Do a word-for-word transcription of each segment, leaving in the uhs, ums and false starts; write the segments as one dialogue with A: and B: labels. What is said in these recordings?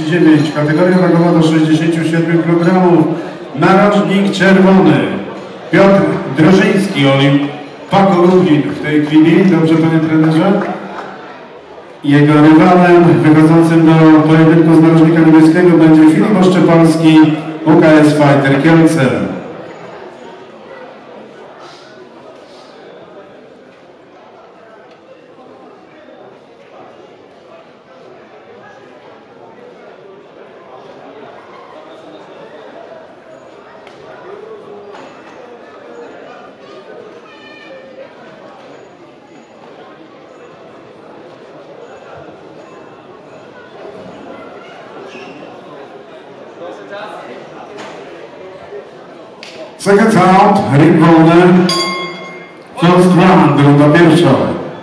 A: dziewięć, kategoria wagowa do sześćdziesięciu siedmiu kilogramów, narożnik czerwony, Piotr Drożyński, Olimp Paco Lublin w tej chwili, dobrze panie trenerze? Jego rywalem wychodzącym do pojedynku z narożnika niebieskiego będzie Filip Oszczepalski, U K S Fighter Kielce. Second round, ring wolny, first round, runda pierwsza.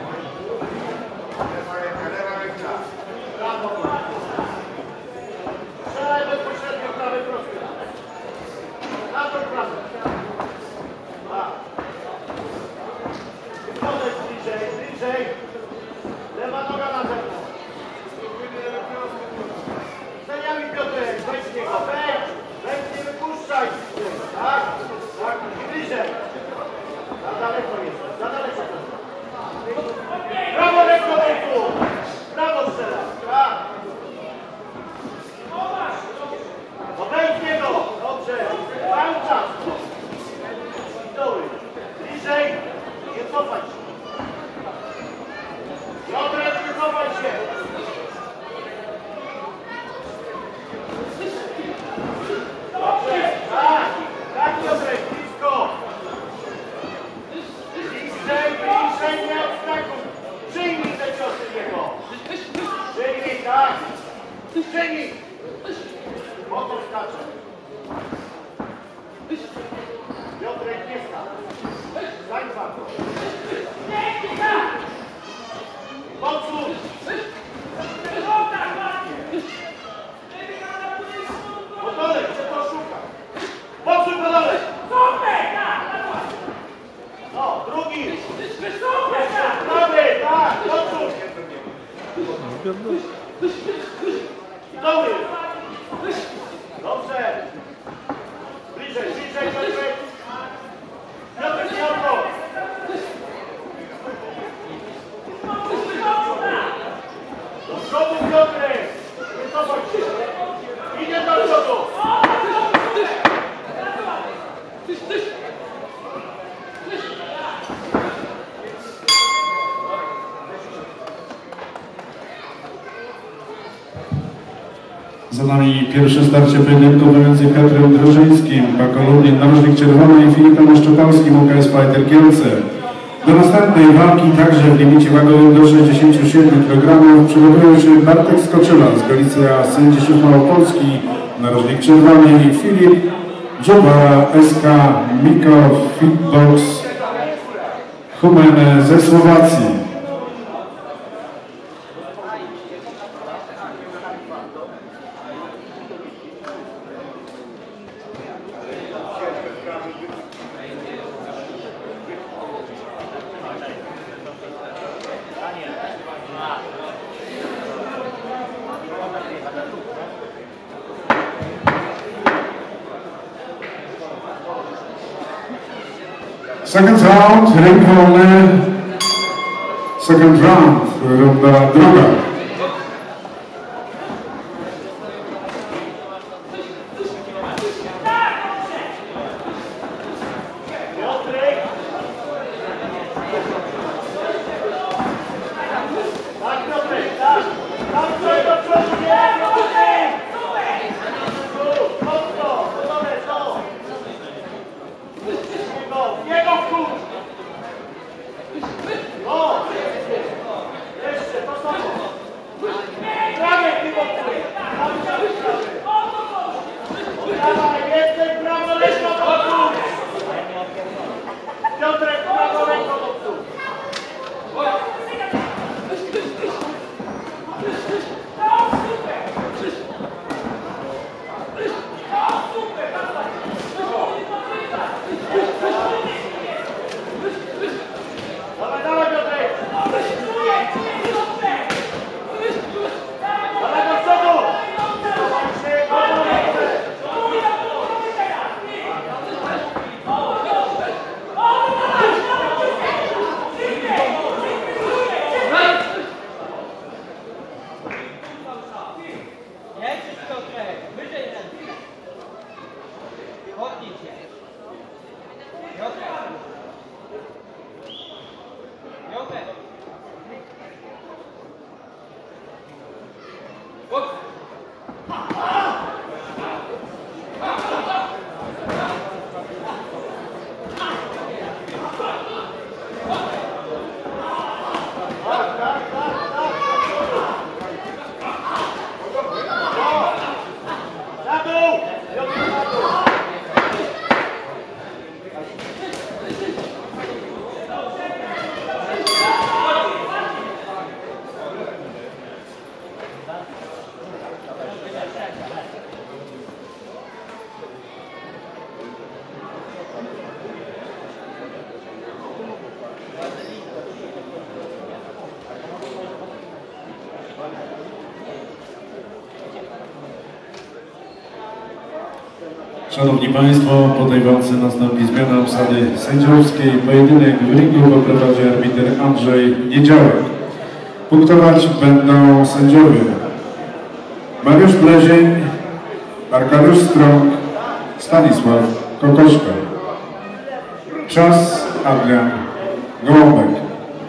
A: Za nami pierwsze starcie pojedynku pomiędzy Piotrem Drożyńskim, Paco Lublin, narożnik czerwony i Filipem Oszczepalskim, U K S Fighter Kielce. Do następnej walki, także w limicie wagowym do sześćdziesięciu siedmiu kilogramów, przygotowuje się Bartek Skoczyla z Galicja Sędziesiów Małopolski, narożnik czerwony i Filip Dziobara S K Miko Fitbox Humen ze Słowacji. Second round, ring wolny, second round, runda druga.
B: Jeszcze, to samo. Jedziesz Piotrek, wyżej ręce. Podnij się. Piotrek. Piotrek.
A: Szanowni Państwo, po tej walce nastąpi zmiana obsady sędziowskiej. Pojedynek w ringu poprowadzi arbiter Andrzej Niedziałek. Punktować będą sędziowie Mariusz Blezień, Arkadiusz Strąg, Stanisław Kokoszka. Czas Adrian Gołąbek.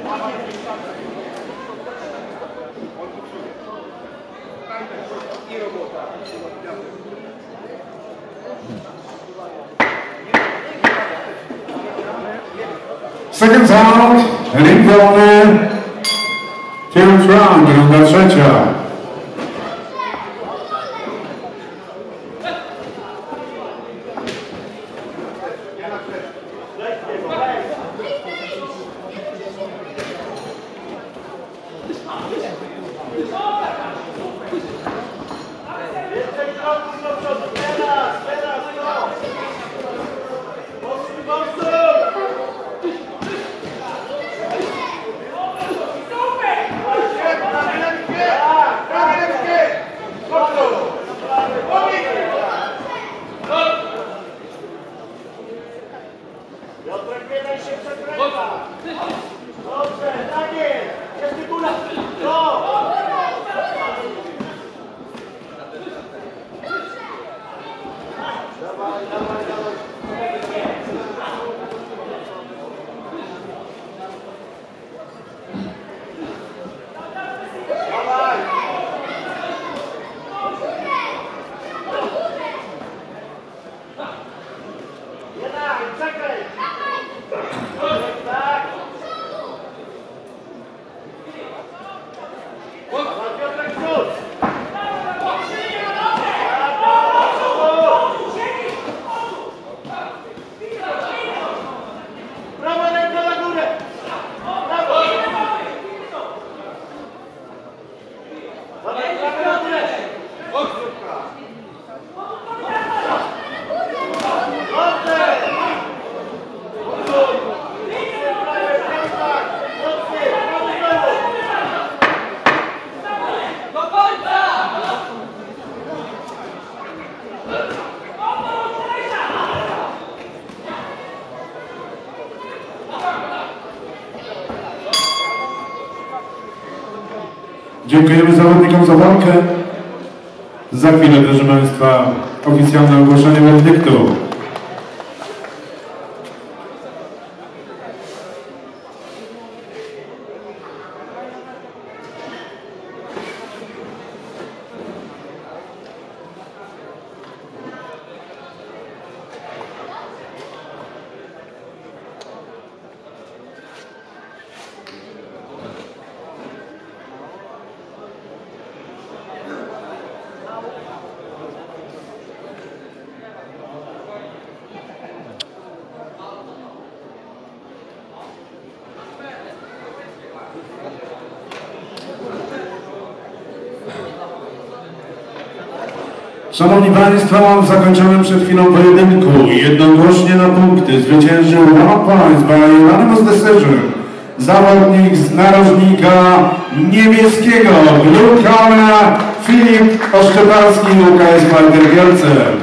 A: Second round, ring wolny, third round, runda trzecia. Dziękujemy zawodnikom za walkę. Za chwilę, proszę Państwa, oficjalne ogłoszenie werdyktu. Szanowni Państwo, w zakończonym przed chwilą pojedynku jednogłośnie na punkty zwyciężył one point by unanimous decision zawodnik z narożnika niemieckiego Blue Corner Filip Oszczepalski, U K S Fighter Kielce.